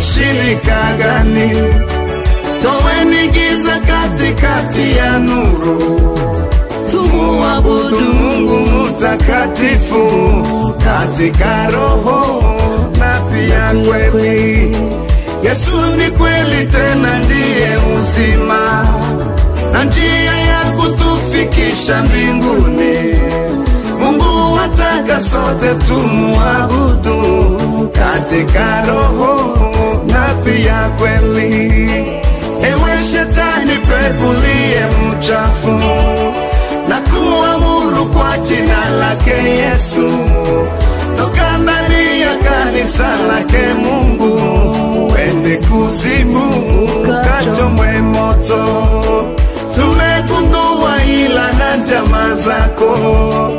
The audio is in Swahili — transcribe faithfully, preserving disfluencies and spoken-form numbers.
shirika gani? Toweni giza katikati ya nuru, tumuabudu Mungu mtakatifu katika roho na pia kweli. Yesu ni kweli tena ndiye uzima na njia ya kutufikisha mbinguni. Mungu ataka sote tumuabudu katika roho na pia kweli. Ewe shetani pepulie mchafu na kuamuru kwa jina lake Yesu, toka ndani ya kanisa lake Mungu, wende kuzimu kachomwe moto. Tumegundua ila na jamaa zako